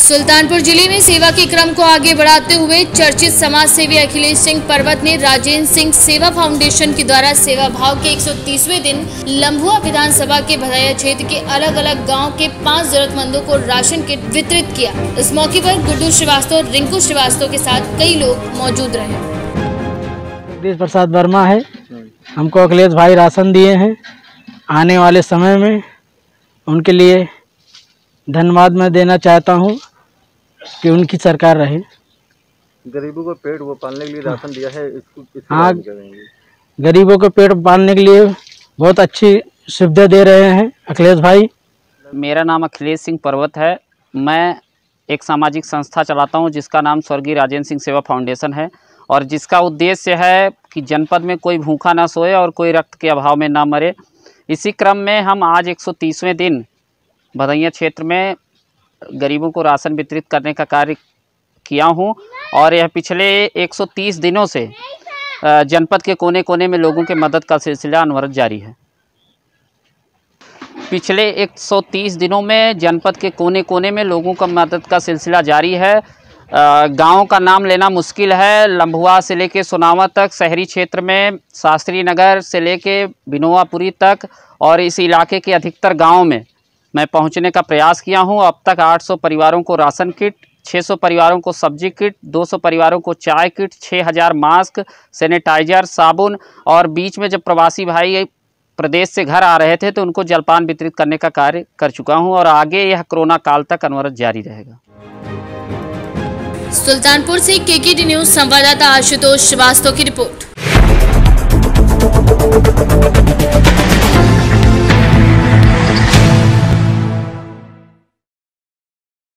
सुल्तानपुर जिले में सेवा के क्रम को आगे बढ़ाते हुए चर्चित समाज सेवी अखिलेश सिंह पर्वत ने राजेंद्र सिंह सेवा फाउंडेशन के द्वारा सेवा भाव के 130वें दिन लम्भुआ विधानसभा के भदाया क्षेत्र के अलग अलग गांव के 5 जरूरतमंदों को राशन किट वितरित किया। इस मौके पर गुड्डू श्रीवास्तव, रिंकू श्रीवास्तव के साथ कई लोग मौजूद रहे। जगदीश प्रसाद वर्मा है, हमको अखिलेश भाई राशन दिए हैं। आने वाले समय में उनके लिए धन्यवाद मैं देना चाहता हूं कि उनकी सरकार रहे। गरीबों को पेट वो पालने के लिए राशन दिया है, इसको हाँ, गरीबों को पेट पालने के लिए बहुत अच्छी सुविधा दे रहे हैं अखिलेश भाई। मेरा नाम अखिलेश सिंह पर्वत है। मैं एक सामाजिक संस्था चलाता हूं जिसका नाम स्वर्गीय राजेंद्र सिंह सेवा फाउंडेशन है और जिसका उद्देश्य है कि जनपद में कोई भूखा ना सोए और कोई रक्त के अभाव में ना मरे। इसी क्रम में हम आज 130वें दिन भदैया क्षेत्र में गरीबों को राशन वितरित करने का कार्य किया हूं और यह पिछले 130 दिनों से जनपद के कोने कोने में लोगों के मदद का सिलसिला अनवरत जारी है। पिछले 130 दिनों में जनपद के कोने कोने में लोगों का मदद का सिलसिला जारी है। गांव का नाम लेना मुश्किल है। लम्भुआ से लेके सोनावा तक, शहरी क्षेत्र में शास्त्री नगर से लेके बिनोवापुरी तक और इस इलाके के अधिकतर गाँव में मैं पहुंचने का प्रयास किया हूं। अब तक 800 परिवारों को राशन किट, 600 परिवारों को सब्जी किट, 200 परिवारों को चाय किट, 6000 मास्क, सैनिटाइजर, साबुन और बीच में जब प्रवासी भाई प्रदेश से घर आ रहे थे तो उनको जलपान वितरित करने का कार्य कर चुका हूं और आगे यह कोरोना काल तक अनवरत जारी रहेगा। सुल्तानपुर से केकेडी न्यूज़ संवाददाता आशुतोष श्रीवास्तव की रिपोर्ट।